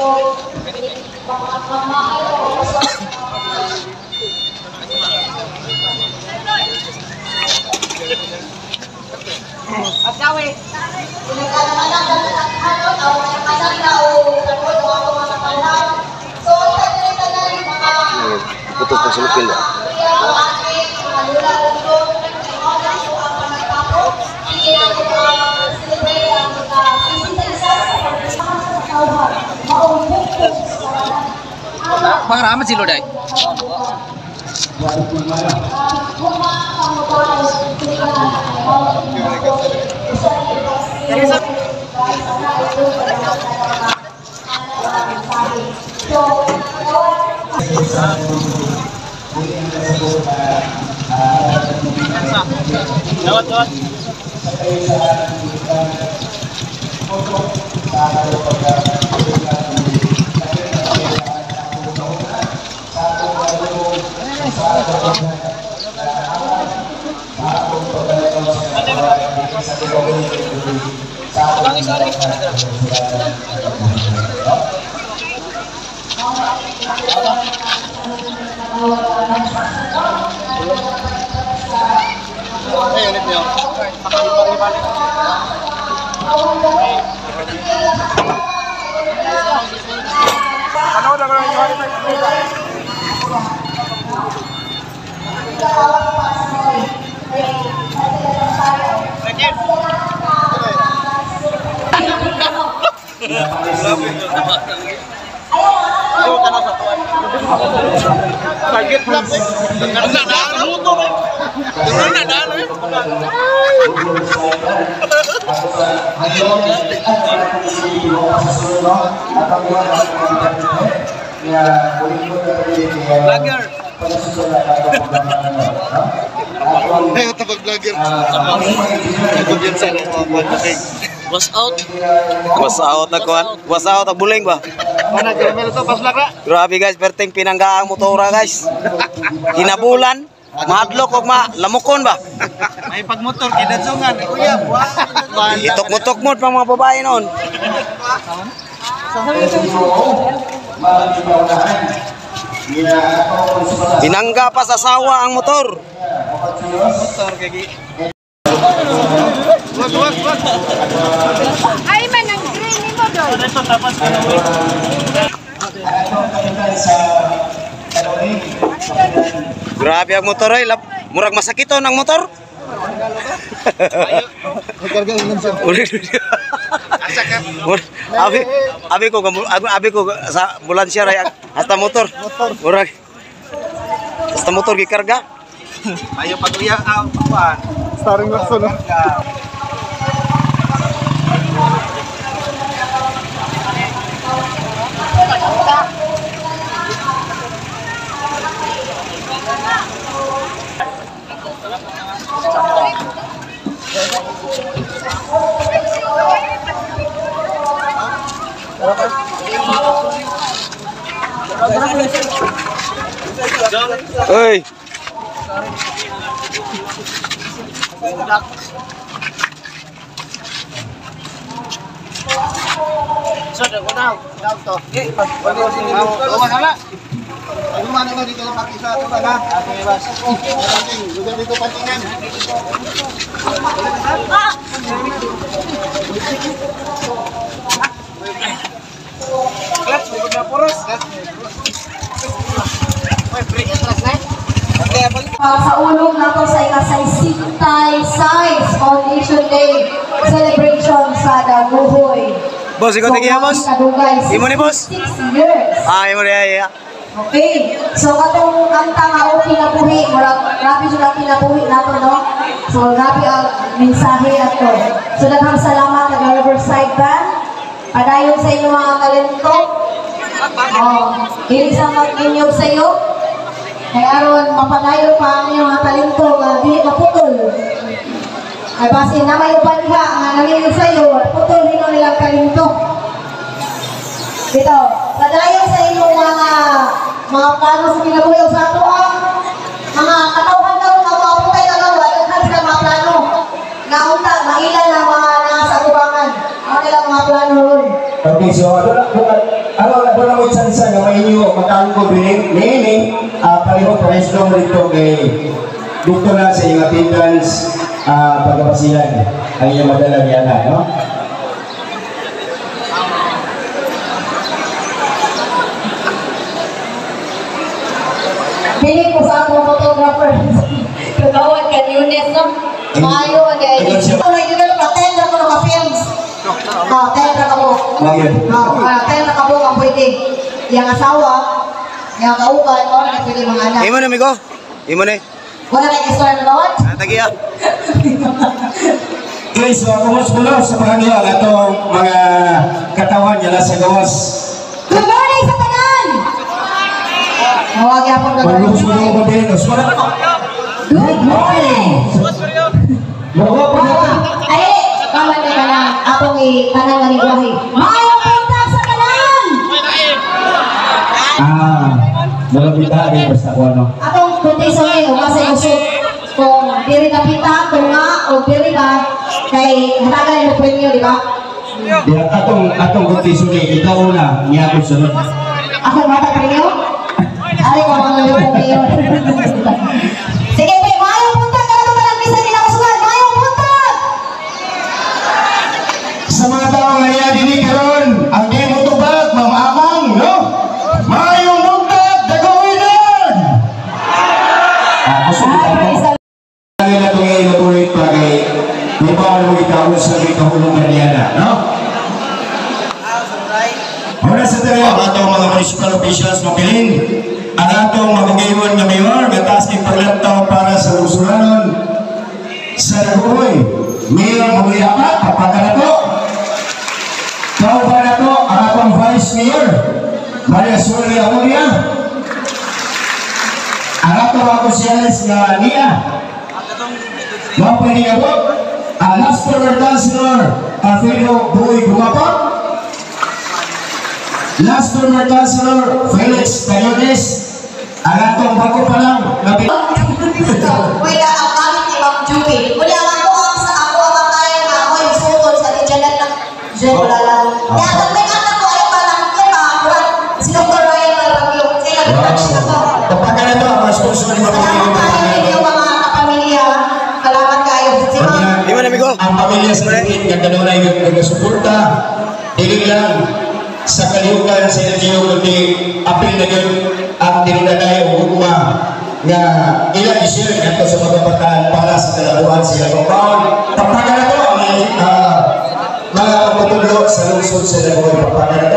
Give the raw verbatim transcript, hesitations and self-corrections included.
Putus na sulukil ya. Bang Rahmat sih lo dai. Lewat, lewat. Ano udah kalau ini kaget belum sih? Karena ada motor. Karena ada Vlogger. Ayo tebak vlogger. Was out. Was out na kuan. Was out na buling ba? Mana Jermel itu pas lagra? Grabe guys, perting pinanggaang motora guys. Hinabulan, madlok og ma lamukon ba? May pagmotor kidadsungan. Kuya, buwan. Itok-mutok mo pang mga babae noon. Binangga pa sa asawa ang motor. Motor kaya Wag, wag, wag. Ay, man, ang green mo doon. Ito, tapos ka na. Grabe ang motor ay. Murag masakiton ang motor. Abi, abi ko, abi ko sa ambulansya ray hasta motor. Murag. Hasta motor gikarga. Ayo patuya ang pakuan. Starring lakso no. Oi. Sudah ko daw. Daw to. Eh, pag Bawa na. Ano man naman dito ng pakisa to ba? Okay, bas. Lugar dito patingan. Clutch, likod na puros. Oy, brake atras na. Okay, abang. Sa ulong nato sa ikasay Sintay Size Foundation Day celebration sa Daguhoy. Boss, ikaw tingin ya, boss? Imo ni boss? six years. Ah, imo ya, ya. Okay. So katong kanta nga okay na buhi, murag grabe jud ang kinabuhi nato no. So grabe ang mensahe ato. So daghang salamat sa Riverside Band. Padayon sa inyong mga talento. Oh, dili sa mag-inyog sa iyo. Kay aron mapadayon pa ang inyong mga talento nga dili maputol. Ay basin na may upan ka nga nanginig sa iyo, putol nino nilang talento. Dito, padayon sa inyong mga mga plano sa kinabuhi sa ato ang mga katawhan daw nga maputay na daw daghan sa mga plano. Naunta, mailan ang mga nasa tubangan. Ano nilang mga plano ron? Okay, so ano lang Ano, na doon mo isa-isa nga may inyo matangko binig. Nini, uh, palihog pares lang rito kay dito na sa iyong attendance uh, pagkapasilan. Ang iyong madalang yan na, no? Pili ko sa akong photographer. Kagawad ka ni Unes, no? Maayo, kaya hindi. Ito na yung gano'n, attend ako ng films. Oh, attend na kabo. Bakit? Oh, attend na kabo ang pwede. Yang asawa, yang kauban, o na pwede mga anak. Imo na migo. Imo na. Wala na yung istorya na bawat? Ah, tagi ah. Okay, so kumus mula sa mga nyo ang atong mga katawan nila sa gawas. Good morning sa tanan! Mawag yapon ka Pag gusto mo ba din? Good morning! Bawa pa na. Ay, kaman na ka na atong i-tanan nga ni Buhay. Mayong punta sa tanan! Ah, mga kita din basta ko ano. Atong konteso ngayon, kasi usok kung diri ka pita, kung nga, o diri ka, kay hatagan yung premyo, di ba? Di atong atong kontiso ni ikaw una, niya ko sunod. Ako yung mata premyo? Ari ko mga yung premyo. Sige, pe, mayong punta ka na ito talang bisa nila ko sulat. Mayong punta! Sa mga tao nga niya dini karon, ang di mo tubag, mamamang, no? Mayong mugtag, dagowinan! Ah, gusto mo Ah, praise the Lagi na ito ngayon natuloy pa kay di ba ano ikaw sa kahulong kaniyana, no? Muna sa tayo, ang atong mga municipal officials mapilin, ang atong mabugayon na mayor, gatas kay paglantaw para sa usuranon sa Daguhoy. Mayor Muliapat, papaga na to. Kau ba na to, ang atong vice mayor, Maria Suri Amulia. Ang atong mga kusyalis na niya. Mga paningabot, ang last former councilor, Alfredo Buoy Gumapot. Last former councilor, Felix Cayones. Ang atong bago pa lang, nabi... Wala ang gamit ni Ma'am Juby. Wala ang ako ang sa ako ang kaya na ako yung sutol sa tijanan ng Jen wala lang. Kaya kung may anak ko ay parang kaya kurang si Doctor Ryan Malagyo. Kaya nag-touch na to. Kapag ka na ito, ang sponsor ni Salamat tayo ninyo mga kapamilya. Salamat kayo. Si Ma'am. Imo na migo. ang pamilya sa Lingit, nga kanunay nagasuporta, hindi lang sa kalihukan sa L G U, kundi apil na yun ang tinunagay o hukma nga ilang i-share nato sa mga bataan para sa kalabuhan sa ilang compound. Papaga na to ang uh, mga matulog sa lungsod sa Daguhoy. Papaga na